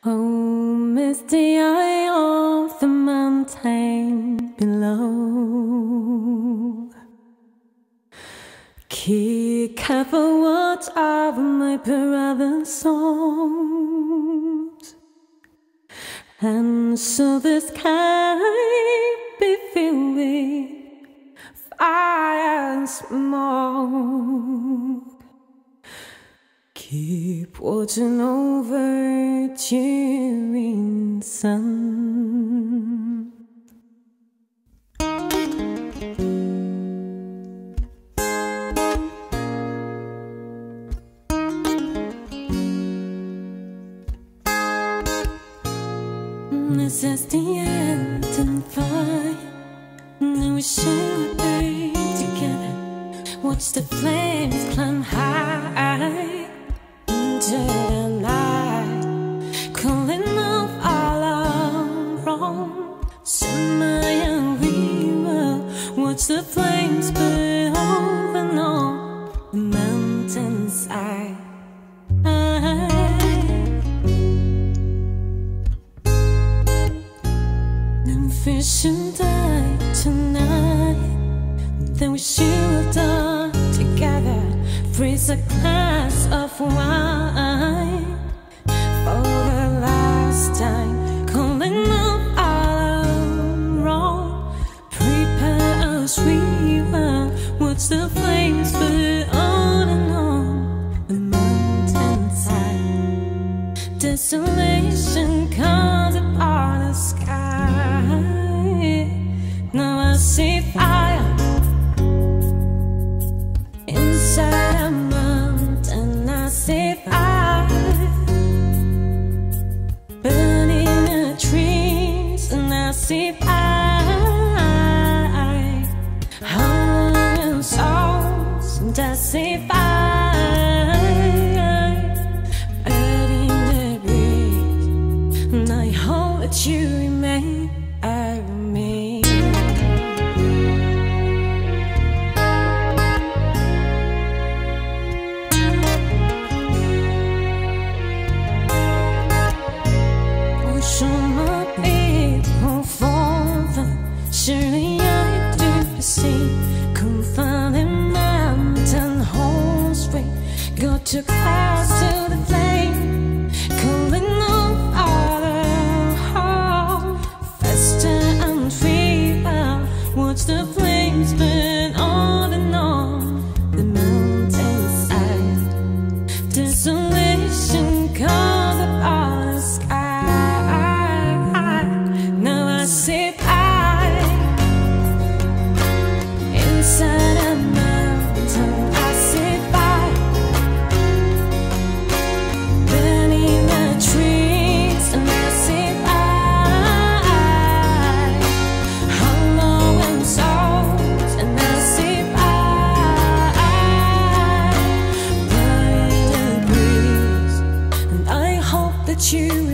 Oh, misty eye of the mountain below, keep careful watch over my brother's songs, and so the sky be filled with fire and smoke. Keep watching over cheering sun. This is the end and fight. Now we should be together. Watch the flames climb high into the night, calling off all our wrong. Shimmer and we will watch the flames burn over on the mountainside. If we should die tonight, then we should die together. Freeze a glass of wine for the last time, calling up all wrong. Prepare us, we will watch the flames burn on and on the mountainside. Desolation comes upon the sky. Now I see fire inside a mountain. I see fire burning the trees, and I see fire howling souls, and I see fire burning the breeze, and I hope that you remain with me. Surely I do see, come find the mountain holes we go too close to the flame, calling off all the hope, faster and fever. Watch the flames burn on and on the mountainside. Desolation comes upon the sky. Now I see inside a mountain, I see fire burning the trees, and I see fire hollowing souls, and I see fire burning the breeze, and I hope that you